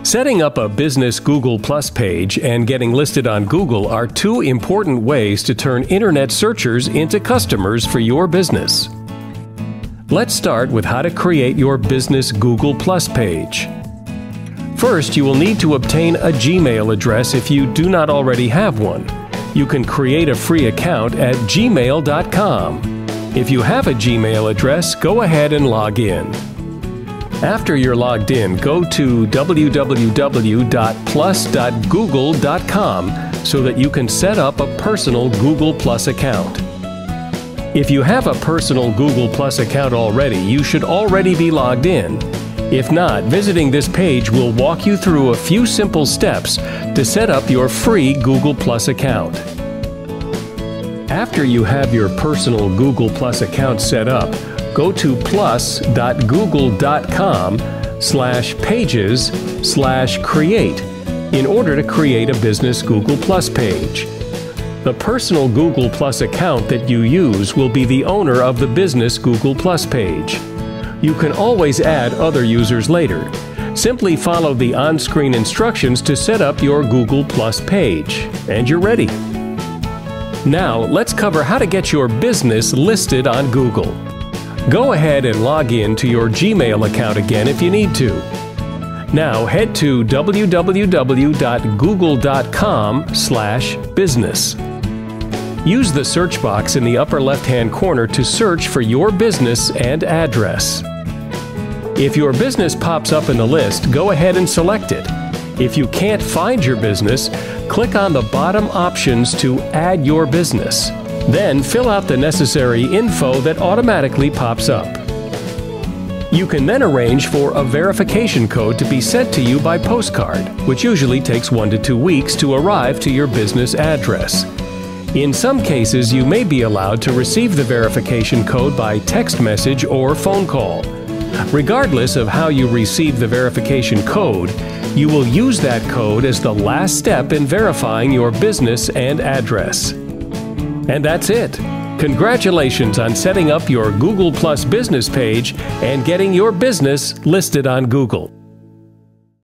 Setting up a business Google Plus page and getting listed on Google are two important ways to turn internet searchers into customers for your business. Let's start with how to create your business Google Plus page. First, you will need to obtain a Gmail address if you do not already have one. You can create a free account at gmail.com. If you have a Gmail address, go ahead and log in. After you're logged in, go to www.plus.google.com so that you can set up a personal Google Plus account. If you have a personal Google Plus account already, you should already be logged in. If not, visiting this page will walk you through a few simple steps to set up your free Google Plus account. After you have your personal Google Plus account set up, go to plus.google.com/pages/create in order to create a business Google Plus page. The personal Google Plus account that you use will be the owner of the business Google Plus page. You can always add other users later. Simply follow the on-screen instructions to set up your Google Plus page, and you're ready. Now, let's cover how to get your business listed on Google. Go ahead and log in to your Gmail account again if you need to. Now head to www.google.com/business. Use the search box in the upper left-hand corner to search for your business and address. If your business pops up in the list, go ahead and select it. If you can't find your business, click on the bottom options to add your business. Then fill out the necessary info that automatically pops up. You can then arrange for a verification code to be sent to you by postcard, which usually takes 1 to 2 weeks to arrive to your business address. In some cases, you may be allowed to receive the verification code by text message or phone call. Regardless of how you receive the verification code, you will use that code as the last step in verifying your business and address. And that's it. Congratulations on setting up your Google Plus business page and getting your business listed on Google.